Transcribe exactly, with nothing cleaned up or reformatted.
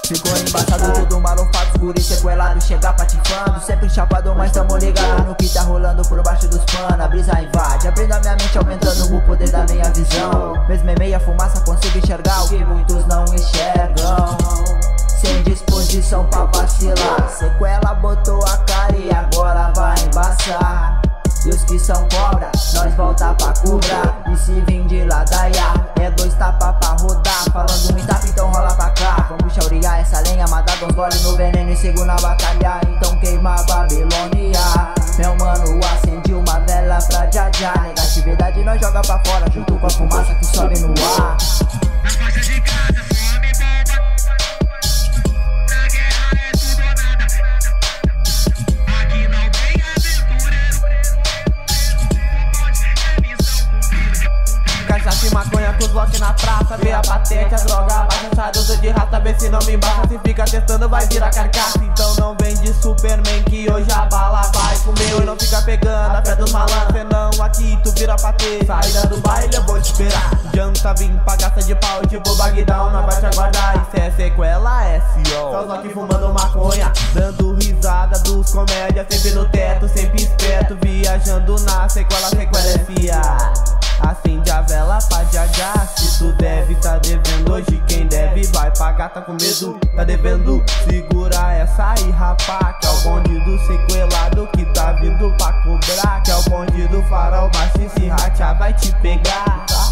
Ficou embaçado, tudo malofado, guri sequelado, chega patifando. Sempre chapado, mas tamo ligado no que tá rolando por baixo dos panos. A brisa invade, abrindo a minha mente, aumentando o poder da minha visão. Mesmo em meia fumaça consigo enxergar o que muitos não enxergam. Sem disposição pra vacilar, sequela botou a cara e agora vai embaçar. E os que são cobra, nós volta pra cobrar. E se vim de ladaia, é dois tapa pra rodar. Falando em tapa, então rola pra cá. Vamos chaurear essa lenha, matar uns gole no veneno e sigo na batalha. Então queima a Babilônia. Meu mano, acende uma vela pra já já. Negatividade nós joga pra fora, junto com a fumaça que sobe no ar. Na faixa de casa, fome bomba. Na guerra é tudo ou nada. Aqui não tem aventureiro. O bonde é missão cumprida. Cachaça e maconha com os blocos na praça. Vê a patente, a droga abaixa. Sai do de raça, vê se não me embaça. Se fica testando vai virar carcaça. Então não vem de Superman que hoje a bala vai comer. E não fica pegando a fé dos malandros. Senão aqui tu vira patê. Saída do baile eu vou te esperar. Janta vim pra gasta de pau. Tipo Bagdão, nós vai te aguardar. Isso é sequela S O. Só os aqui fumando maconha, dando risada dos comédia. Sempre no teto, sempre esperto. Viajando na sequela, sequela S A. Acende a vela pra já já. Se tu deve, tá devendo. Hoje quem deve vai pagar, tá com medo, tá devendo. Segura essa aí, rapá, que é o bonde do sequelado que tá vindo pra cobrar. Que é o bonde do farol, mas se ratear vai te pegar.